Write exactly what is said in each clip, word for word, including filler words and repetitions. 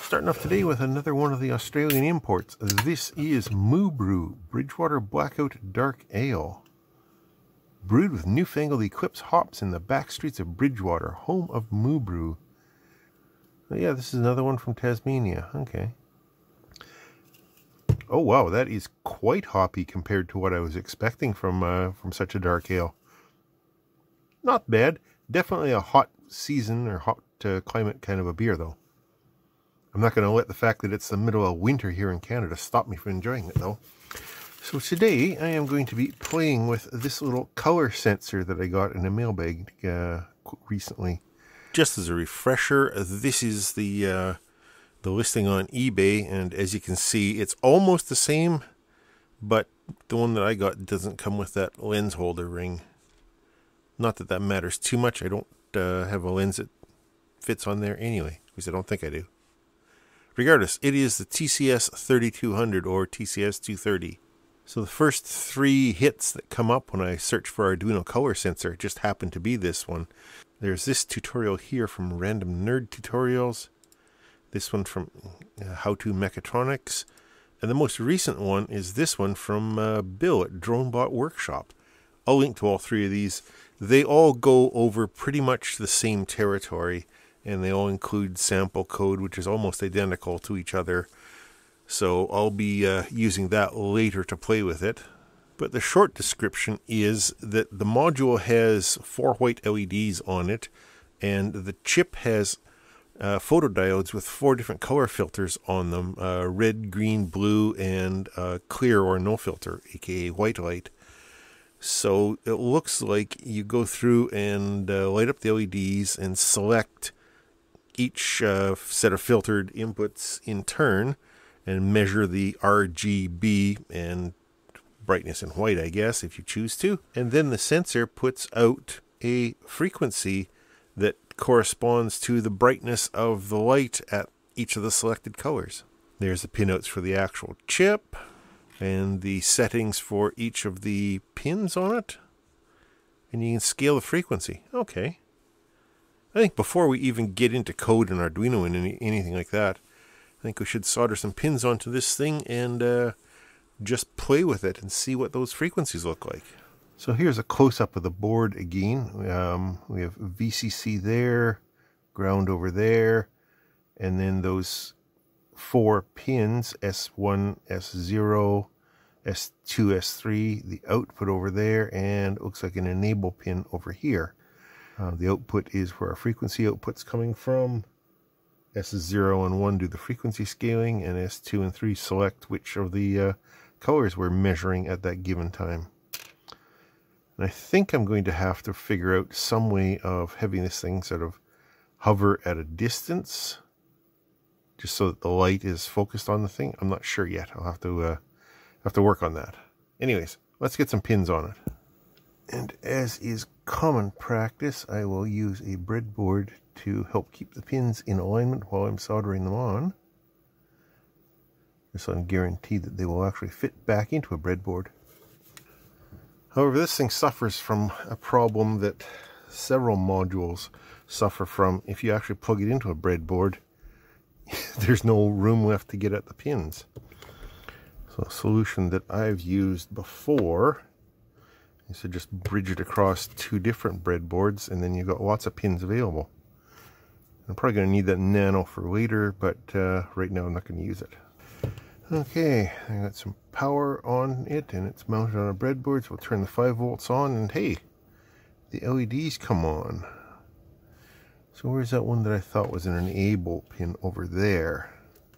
Starting off today with another one of the Australian imports. This is Moo Brew Bridgewater Blackout Dark Ale. Brewed with newfangled Eclipse hops in the back streets of Bridgewater, home of Moo Brew. Oh, yeah, this is another one from Tasmania. Okay. Oh wow, that is quite hoppy compared to what I was expecting from uh, from such a dark ale. Not bad. Definitely a hot season or hot uh, climate kind of a beer, though. I'm not going to let the fact that it's the middle of winter here in Canada stop me from enjoying it, though. So today I am going to be playing with this little color sensor that I got in a mailbag uh, recently. Just as a refresher, this is the uh, the listing on eBay, and as you can see, it's almost the same, but the one that I got doesn't come with that lens holder ring. Not that that matters too much. I don't uh, have a lens that fits on there anyway, because I don't think I do. Regardless, it is the T C S thirty-two hundred or T C S two thirty. So the first three hits that come up when I search for Arduino color sensor just happen to be this one. There's this tutorial here from Random Nerd Tutorials. This one from uh, How to Mechatronics. And the most recent one is this one from uh, Bill at DroneBot Workshop. I'll link to all three of these. They all go over pretty much the same territory, and they all include sample code, which is almost identical to each other. So I'll be uh, using that later to play with it. But the short description is that the module has four white L E Ds on it, and the chip has uh, photodiodes with four different color filters on them, uh, red, green, blue, and uh, clear or no filter, aka white light. So it looks like you go through and uh, light up the L E Ds and select each uh, set of filtered inputs in turn and measure the R G B and brightness in white, I guess, if you choose to. And then the sensor puts out a frequency that corresponds to the brightness of the light at each of the selected colors. There's the pinouts for the actual chip and the settings for each of the pins on it. And you can scale the frequency. Okay. I think before we even get into code and Arduino and any, anything like that, I think we should solder some pins onto this thing and uh, just play with it and see what those frequencies look like. So here's a close-up of the board again. Um, we have V C C there, ground over there, and then those four pins, S one, S zero, S two, S three, the output over there, and it looks like an enable pin over here. Uh, the output is where our frequency output's coming from. S zero and one do the frequency scaling, and S two and three select which of the uh, colors we're measuring at that given time. And I think I'm going to have to figure out some way of having this thing sort of hover at a distance, just so that the light is focused on the thing. I'm not sure yet. I'll have to uh, have to work on that. Anyways, let's get some pins on it. And as is common practice, I will use a breadboard to help keep the pins in alignment while I'm soldering them on, just so I'm guaranteed that they will actually fit back into a breadboard. However, this thing suffers from a problem that several modules suffer from. If you actually plug it into a breadboard, there's no room left to get at the pins. So a solution that I've used before is to just bridge it across two different breadboards, and then you've got lots of pins available. I'm probably going to need that nano for later, but uh, right now I'm not going to use it. Okay, I got some power on it, and it's mounted on a breadboard, so we'll turn the five volts on, and hey, the L E Ds come on. So where's that one that I thought was an enable pin over there?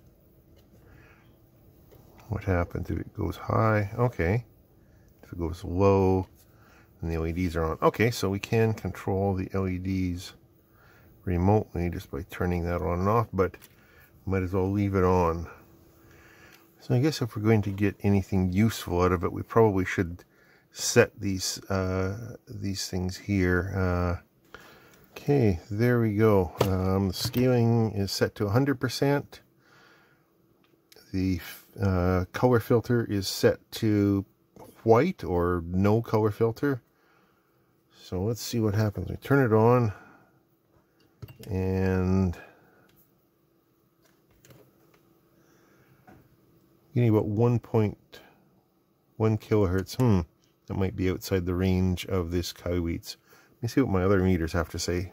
What happens if it goes high? Okay. If it goes low, then the L E Ds are on. Okay, so we can control the L E Ds remotely just by turning that on and off, but might as well leave it on. So I guess if we're going to get anything useful out of it, we probably should set these uh, these things here. Uh, okay, there we go. Um, the scaling is set to one hundred percent. The uh, color filter is set to white or no color filter. So let's see what happens. We turn it on, and Getting about one point one kilohertz. Hmm, that might be outside the range of this Kaiweets. Let me see what my other meters have to say.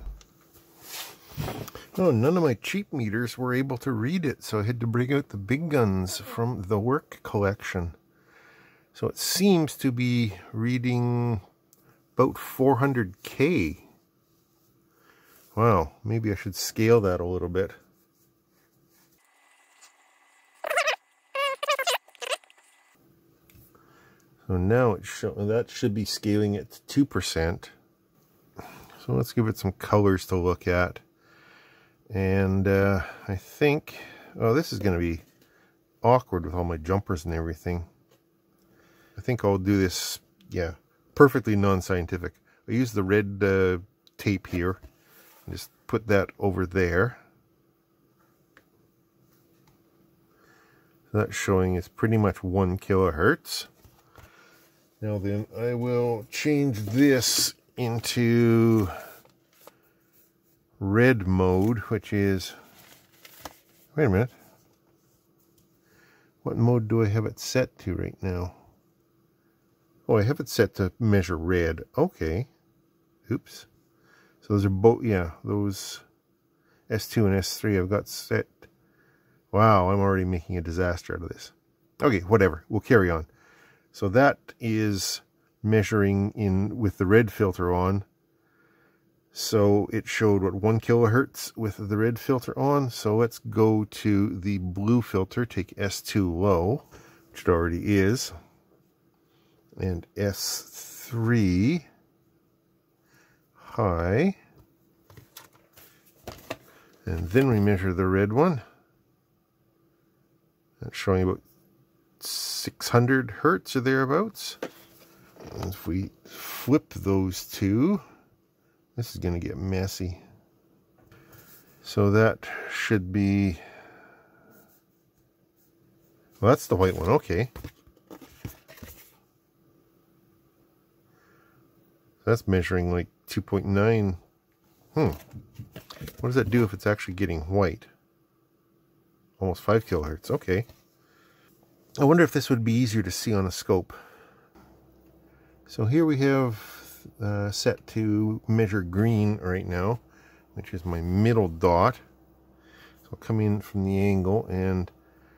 Oh, none of my cheap meters were able to read it, so I had to bring out the big guns from the work collection. So it seems to be reading about four hundred K. Wow, maybe I should scale that a little bit. So now it show, that should be scaling it to two percent. So let's give it some colors to look at. And uh, I think, oh, this is going to be awkward with all my jumpers and everything. I think I'll do this, yeah, perfectly non-scientific. I use the red uh, tape here. Just put that over there. So that's showing it's pretty much one kilohertz. Now then, I will change this into red mode, which is, wait a minute, what mode do I have it set to right now? Oh, I have it set to measure red. Okay. Oops. So those are both, yeah, those S two and S three I've got set. Wow, I'm already making a disaster out of this. Okay, whatever, we'll carry on. So that is measuring in with the red filter on. So it showed, what, one kilohertz with the red filter on. So let's go to the blue filter, take S two low, which it already is, and S three high. And then we measure the red one. That's showing about six hundred hertz or thereabouts. And if we flip those two, this is going to get messy. So that should be, well, that's the white one, okay. That's measuring like two point nine. Hmm. What does that do if it's actually getting white? Almost five kilohertz, okay. I wonder if this would be easier to see on a scope. So here we have uh, set to measure green right now, which is my middle dot. So I'll come in from the angle and,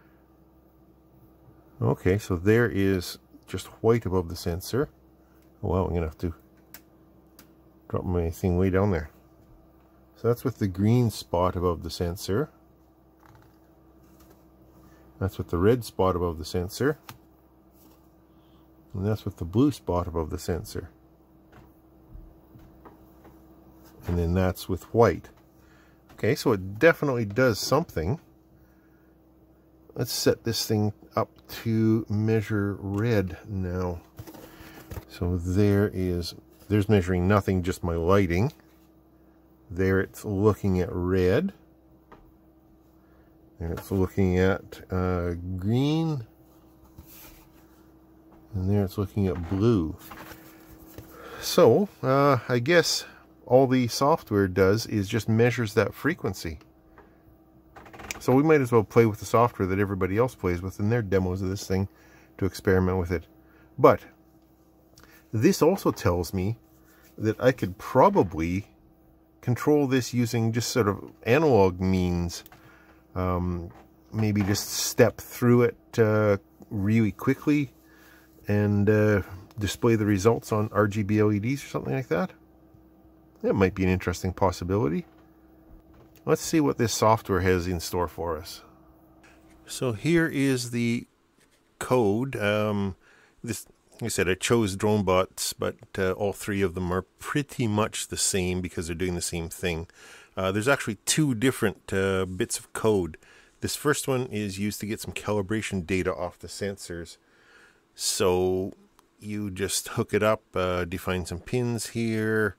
okay, so there is just white above the sensor. Oh wow, I'm going to have to drop my thing way down there. So that's with the green spot above the sensor. That's with the red spot above the sensor. And that's with the blue spot above the sensor. And then that's with white. Okay, so it definitely does something. Let's set this thing up to measure red now. So there is, there's measuring nothing, just my lighting. There it's looking at red. And it's looking at uh, green. And there it's looking at blue. So, uh, I guess all the software does is just measures that frequency. So we might as well play with the software that everybody else plays with in their demos of this thing to experiment with it. But this also tells me that I could probably control this using just sort of analog means. Um, maybe just step through it uh, really quickly and uh, display the results on R G B L E Ds or something like that. That might be an interesting possibility. Let's see what this software has in store for us. So here is the code. Um, this, like I said, I chose DroneBots, but uh, all three of them are pretty much the same because they're doing the same thing. Uh, there's actually two different uh, bits of code. This first one is used to get some calibration data off the sensors. So you just hook it up, uh, define some pins here.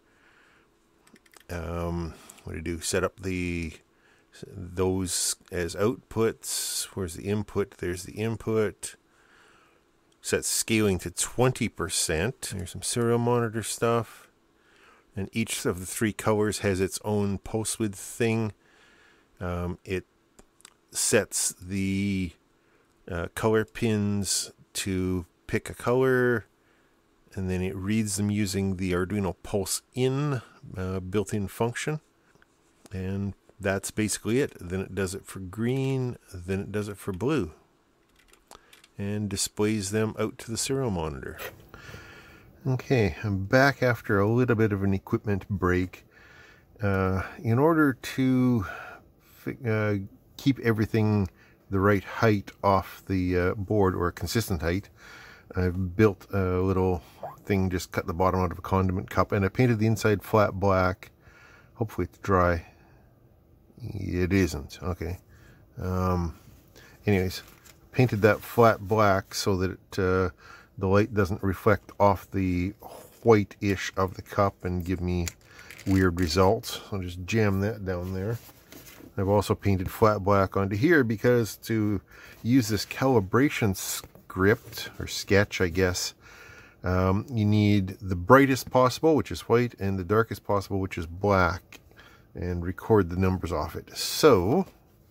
Um, what do you do? Set up the those as outputs. Where's the input? There's the input. Set scaling to twenty percent. There's some serial monitor stuff. And each of the three colors has its own pulse width thing. Um, it sets the uh, color pins to pick a color, and then it reads them using the Arduino Pulse In uh, built-in function. And that's basically it. Then it does it for green, then it does it for blue, and displays them out to the serial monitor. Okay, I'm back after a little bit of an equipment break. Uh, in order to uh, keep everything the right height off the uh, board, or a consistent height, I've built a little thing, just cut the bottom out of a condiment cup, and I painted the inside flat black. Hopefully it's dry. It isn't. Okay. Um, anyways, painted that flat black so that it, uh, the light doesn't reflect off the white-ish of the cup and give me weird results. I'll just jam that down there. I've also painted flat black onto here because to use this calibration script, or sketch, I guess, um, you need the brightest possible, which is white, and the darkest possible, which is black, and record the numbers off it. So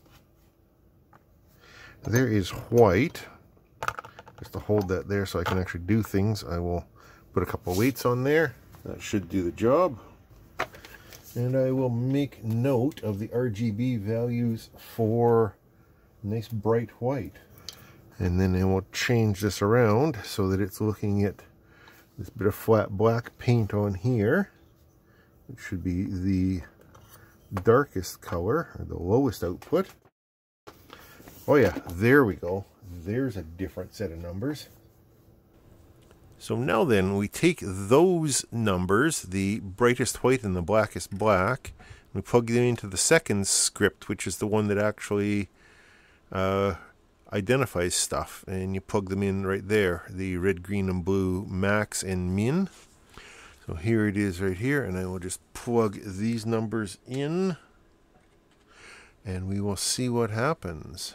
there is white. Just to hold that there so I can actually do things, I will put a couple of weights on there. That should do the job. And I will make note of the R G B values for nice bright white. And then I will change this around so that it's looking at this bit of flat black paint on here, which should be the darkest color, or the lowest output. Oh yeah, there we go. There's a different set of numbers. So now then, we take those numbers, the brightest white and the blackest black, and we plug them into the second script, which is the one that actually uh, identifies stuff. And you plug them in right there, the red, green, and blue max and min. So here it is right here, and I will just plug these numbers in, and we will see what happens.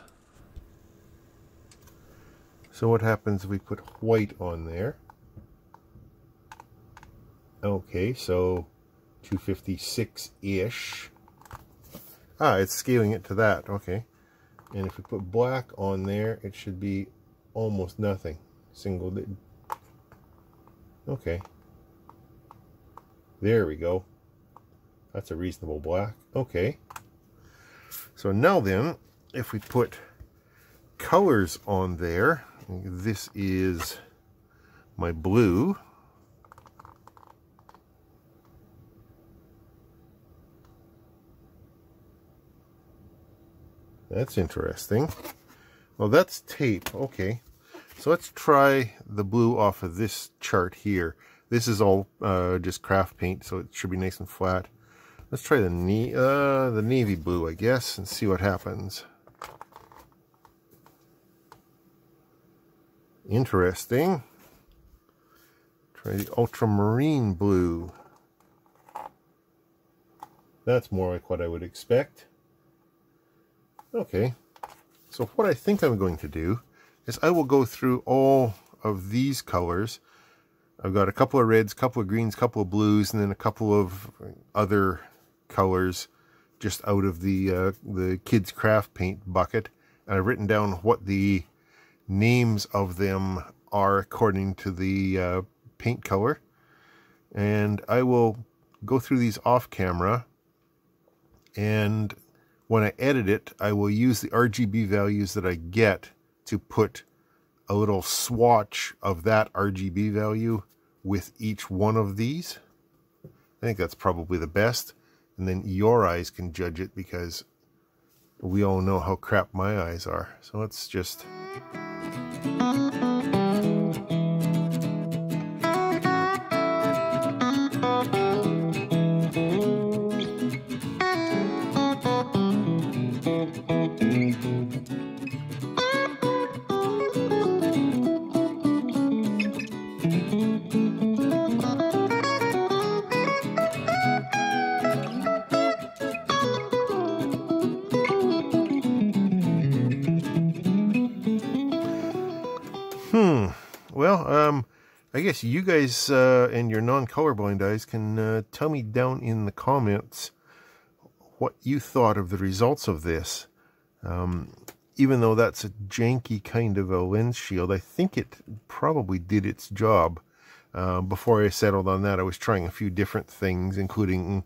So what happens if we put white on there? Okay, so two fifty-six-ish. Ah, it's scaling it to that. Okay. And if we put black on there, it should be almost nothing. Single digit. Okay. There we go. That's a reasonable black. Okay. So now then, if we put colors on there, this is my blue. That's interesting. Well, that's tape. Okay. So let's try the blue off of this chart here. This is all uh, just craft paint, so it should be nice and flat. Let's try the, na uh, the navy blue, I guess, and see what happens. Interesting. Try the ultramarine blue. That's more like what I would expect. Okay, so what I think I'm going to do is I will go through all of these colors. I've got a couple of reds, couple of greens, couple of blues, and then a couple of other colors just out of the uh, the kids craft paint bucket. And I've written down what the names of them are according to the uh, paint color. And I will go through these off camera, and when I edit it, I will use the R G B values that I get to put a little swatch of that R G B value with each one of these. I think that's probably the best. And then your eyes can judge it, because we all know how crap my eyes are. So let's just... Hmm. Well, um, I guess you guys uh, and your non-colorblind eyes can uh, tell me down in the comments what you thought of the results of this. Um, even though that's a janky kind of a lens shield, I think it probably did its job. Uh, before I settled on that, I was trying a few different things, including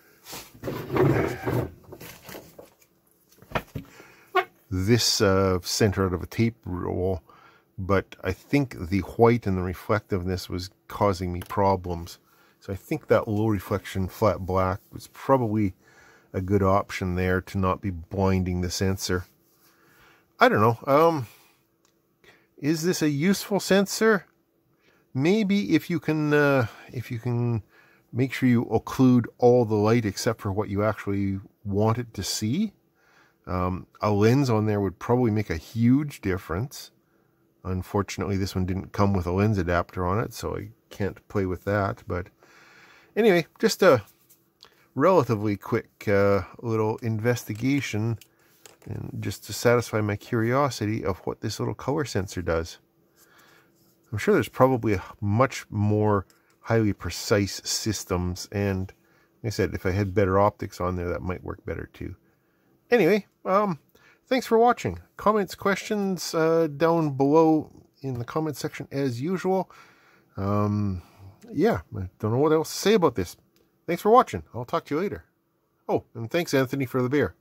this uh, center out of a tape roll, but I think the white and the reflectiveness was causing me problems. So I think that low reflection flat black was probably a good option there to not be blinding the sensor. I don't know. Um, is this a useful sensor? Maybe if you can, uh, if you can make sure you occlude all the light except for what you actually want it to see. Um, a lens on there would probably make a huge difference. Unfortunately, this one didn't come with a lens adapter on it, so I can't play with that. But anyway, just a relatively quick uh, little investigation, and just to satisfy my curiosity of what this little color sensor does. I'm sure there's probably a much more highly precise systems, and like I said, if I had better optics on there, that might work better too. Anyway, um, thanks for watching. Comments, questions uh, down below in the comment section as usual. Um, yeah, I don't know what else to say about this. Thanks for watching. I'll talk to you later. Oh, and thanks, Anthony, for the beer.